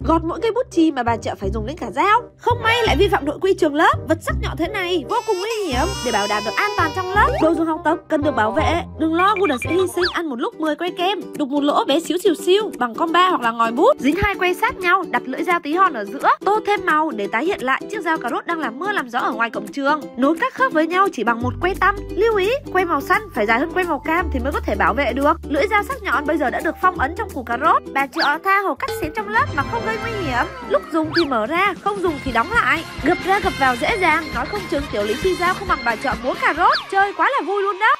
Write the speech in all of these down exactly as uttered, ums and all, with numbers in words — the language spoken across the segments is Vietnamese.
Gọt mỗi cây bút chì mà bà Trợ phải dùng đến cả dao. Không may lại vi phạm nội quy trường lớp. Vật sắc nhọn thế này vô cùng nguy hiểm. Để bảo đảm được an toàn trong lớp, đồ dùng học tập cần được bảo vệ. Đừng lo, Wooden sẽ hy sinh ăn một lúc mười que kem, đục một lỗ bé xíu xìu xiu bằng con ba hoặc là ngòi bút, dính hai que sát nhau, đặt lưỡi dao tí hon ở giữa, tô thêm màu để tái hiện lại chiếc dao cà rốt đang làm mưa làm gió ở ngoài cổng trường. Nối các khớp với nhau chỉ bằng một que tăm. Lưu ý, que màu xanh phải dài hơn que màu cam thì mới có thể bảo vệ được. Lưỡi dao sắc nhọn bây giờ đã được phong ấn trong củ cà rốt. Bà Trợ tha hồ cắt xén trong lớp mà không gây nguy hiểm. Lúc dùng thì mở ra, không dùng thì đóng lại. Gập ra gập vào dễ dàng, nói không chừng tiểu lý phi dao không bằng bà Trợ múa cà rốt. Chơi quá là vui luôn đó.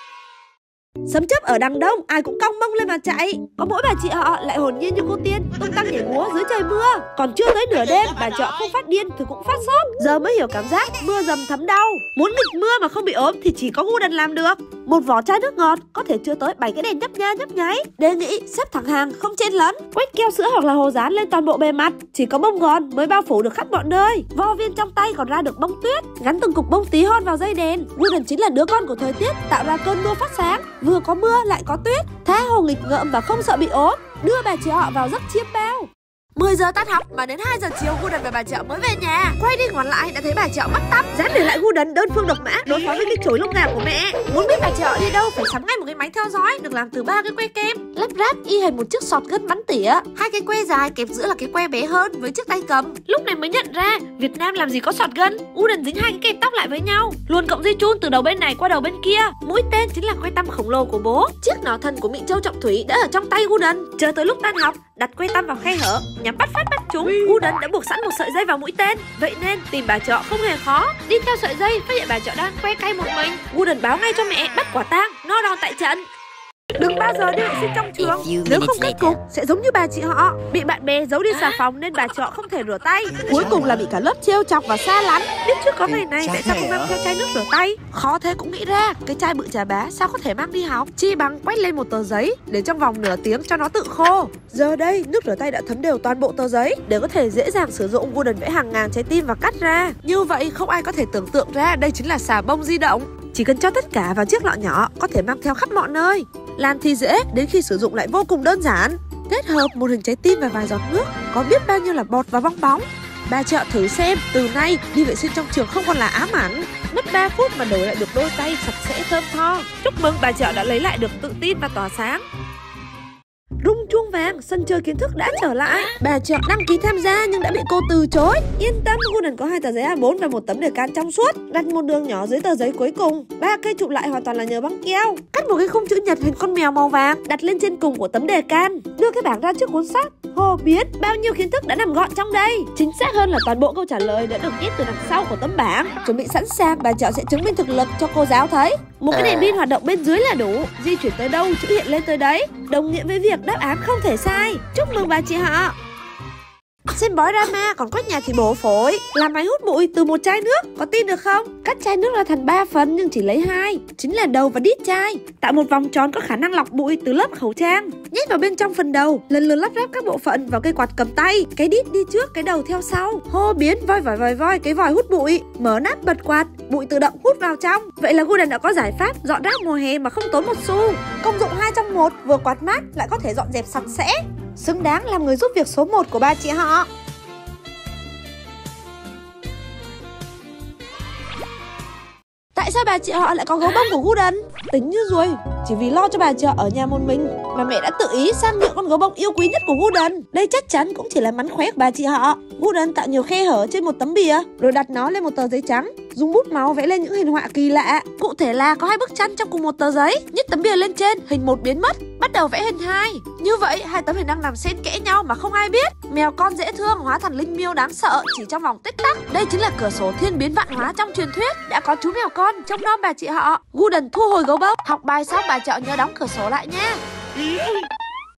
Sấm chớp ở đằng đông, ai cũng cong mông lên mà chạy. Có mỗi bà chị họ lại hồn nhiên như cô tiên, tung tăng nhảy múa dưới trời mưa. Còn chưa tới nửa đêm, bà Trợ không phát điên thì cũng phát sốt. Giờ mới hiểu cảm giác mưa dầm thấm đau. Muốn nghịch mưa mà không bị ốm thì chỉ có Wooden làm được. Một vỏ chai nước ngọt có thể chưa tới bảy cái đèn nhấp nha nhấp nháy. Đề nghị xếp thẳng hàng, không chen lấn. Quét keo sữa hoặc là hồ dán lên toàn bộ bề mặt. Chỉ có bông gòn mới bao phủ được khắp mọi nơi. Vo viên trong tay còn ra được bông tuyết. Gắn từng cục bông tí hon vào dây đèn. Wooden chính là đứa con của thời tiết, tạo ra cơn mưa phát sáng. Vừa có mưa lại có tuyết, tha hồ nghịch ngợm và không sợ bị ốm, đưa bà chị họ vào giấc chiêm bao. mười giờ tan học mà đến hai giờ chiều Wooden và bà Trợ mới về nhà. Quay đi ngoảnh lại đã thấy bà Trợ bắt tắp. Dám để lại Wooden đơn phương độc mã đối phó với cái chổi lông gà của mẹ. Muốn biết bà Trợ đi đâu phải sắm ngay một cái máy theo dõi được làm từ ba cái que kem, lắp ráp y hệt một chiếc sọt gân bắn tỉa. Hai cái que dài kẹp giữa là cái que bé hơn với chiếc tay cầm. Lúc này mới nhận ra Việt Nam làm gì có sọt gân. Wooden dính hai cái kẹp tóc lại với nhau, luồn cọng dây chun từ đầu bên này qua đầu bên kia. Mũi tên chính là que tăm khổng lồ của bố. Chiếc nỏ thần của Mỹ Châu Trọng Thủy đã ở trong tay Wooden. Chờ tới lúc tan học, đặt que tăm vào khe hở, nhắm bắt phát bắt chúng. Wooden đã buộc sẵn một sợi dây vào mũi tên, vậy nên tìm bà Trợ không hề khó. Đi theo sợi dây phát hiện bà Trợ đang que cay một mình. Wooden báo ngay cho mẹ, bắt quả tang, no đòn tại trận. Đừng bao giờ đi vệ sinh trong trường, nếu không kết cục sẽ giống như bà chị họ, bị bạn bè giấu đi xà phòng nên bà Trợ không thể rửa tay. Cuối cùng là bị cả lớp trêu chọc và xa lánh. Biết trước có ngày này tại sao không mang theo chai nước rửa tay? Khó thế cũng nghĩ ra, cái chai bự chà bá sao có thể mang đi học? Chi bằng quét lên một tờ giấy để trong vòng nửa tiếng cho nó tự khô. Giờ đây nước rửa tay đã thấm đều toàn bộ tờ giấy để có thể dễ dàng sử dụng. Wooden vẽ hàng ngàn trái tim và cắt ra. Như vậy không ai có thể tưởng tượng ra đây chính là xà bông di động. Chỉ cần cho tất cả vào chiếc lọ nhỏ có thể mang theo khắp mọi nơi. Làm thì dễ, đến khi sử dụng lại vô cùng đơn giản. Kết hợp một hình trái tim và vài giọt nước, có biết bao nhiêu là bọt và bong bóng. Bà Trợ thử xem, từ nay đi vệ sinh trong trường không còn là ám ảnh. Mất ba phút mà đổi lại được đôi tay sạch sẽ thơm tho. Chúc mừng bà Trợ đã lấy lại được tự tin và tỏa sáng. Rung chuông vàng, sân chơi kiến thức đã trở lại. Bà Trợ đăng ký tham gia nhưng đã bị cô từ chối. Yên tâm, Wooden có hai tờ giấy A bốn và một tấm đề can trong suốt. Đặt một đường nhỏ dưới tờ giấy cuối cùng. Ba cây chụp lại hoàn toàn là nhờ băng keo. Cắt một cái khung chữ nhật hình con mèo màu vàng, đặt lên trên cùng của tấm đề can. Đưa cái bảng ra trước cuốn sách. Hồ biết bao nhiêu kiến thức đã nằm gọn trong đây. Chính xác hơn là toàn bộ câu trả lời đã được viết từ đằng sau của tấm bảng. Chuẩn bị sẵn sàng, bà Trợ sẽ chứng minh thực lực cho cô giáo thấy. Một cái đèn pin hoạt động bên dưới là đủ. Di chuyển tới đâu chữ hiện lên tới đấy, đồng nghĩa với việc đáp án không thể sai. Chúc mừng bà chị họ. Xem bói drama, còn quét nhà thì bổ phổi. Làm máy hút bụi từ một chai nước, có tin được không? Cắt chai nước ra thành ba phần nhưng chỉ lấy hai, chính là đầu và đít chai. Tạo một vòng tròn có khả năng lọc bụi từ lớp khẩu trang. Nhét vào bên trong phần đầu, lần lượt lắp ráp các bộ phận vào cây quạt cầm tay. Cái đít đi trước, cái đầu theo sau. Hô biến voi vòi vòi voi, cái vòi hút bụi. Mở nắp bật quạt, bụi tự động hút vào trong. Vậy là Wooden đã có giải pháp dọn rác mùa hè mà không tốn một xu. Công dụng hai trong một, vừa quạt mát lại có thể dọn dẹp sạch sẽ. Xứng đáng làm người giúp việc số một của ba chị họ. Tại sao bà chị họ lại có gấu bông của Wooden? Tính như ruồi, chỉ vì lo cho bà Trợ ở nhà một mình mà mẹ đã tự ý sang nhượng con gấu bông yêu quý nhất của Wooden. Đây chắc chắn cũng chỉ là mánh khóe của bà chị họ. Wooden tạo nhiều khe hở trên một tấm bìa, rồi đặt nó lên một tờ giấy trắng, dùng bút máu vẽ lên những hình họa kỳ lạ. Cụ thể là có hai bức tranh trong cùng một tờ giấy, nhích tấm bìa lên trên, hình một biến mất, bắt đầu vẽ hình hai. Như vậy hai tấm hình đang nằm xen kẽ nhau mà không ai biết. Mèo con dễ thương hóa thành linh miêu đáng sợ chỉ trong vòng tích tắc. Đây chính là cửa sổ thiên biến vạn hóa trong truyền thuyết. Đã có chú mèo con trông nom bà chị họ. Wooden thu hồi gấu bông. Học bài xong bà Trợ nhớ đóng cửa sổ lại nha.